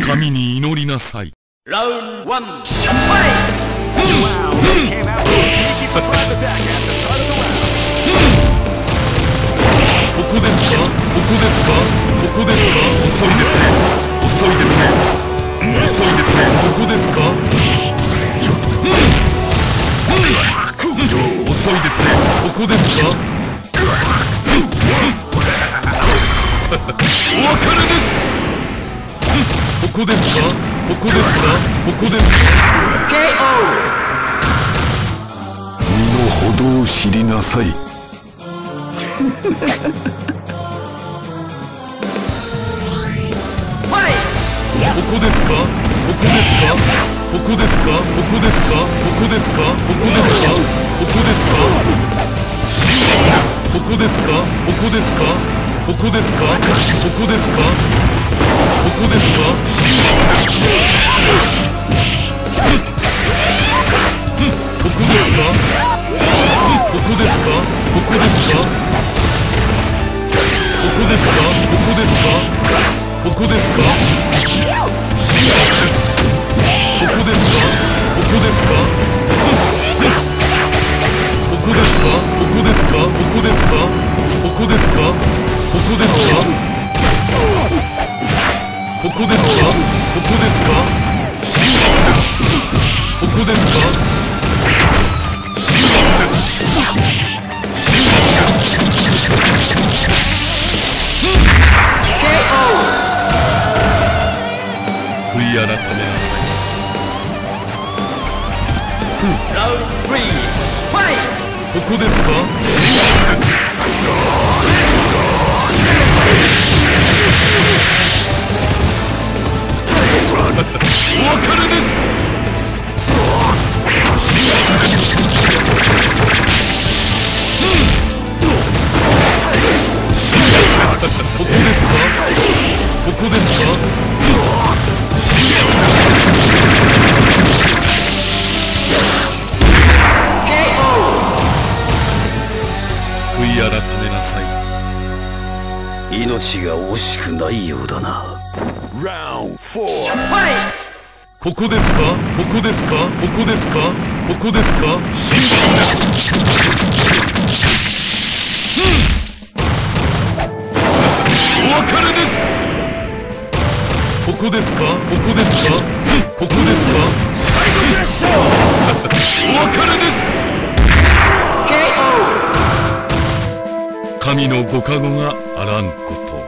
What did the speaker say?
神に祈りなさい。 ラウンド1、ファイここですか、ここですか、ここですか。遅いですね、遅いですね、遅いですね。ここですか。遅いですね、ここですか。お別れです。ここですか、ここですか、ここですか。 KO。 身の程を知りなさい。 ここですか、ここですか、ここですか、ここですか、ここですか、ここですか、ここですか。真実です。ここですか、ここですか、ここですか、ここですか、ここですか。真実です。ここですか、ここですか、ここですか、ここですか、ここですか、ここですか。真実です。ここですか、ここですか、ここですか、ここですか、ここですか、ここですか、ここですか、ここですか、ここですか。真実です。ここですか。真実です。真実です。悔い改めなさい。 ラウンド3、ファイここですか。真実です。お別れです。真実です。ここですか、ここですか。真実です。悔い改めなさい。 命が惜しくないようだな。 ここですか、ここですか、ここですか、ここですか。真実です。お別れです。ここですか、ここですか、ここですか。お別れです。神のご加護があらんこと。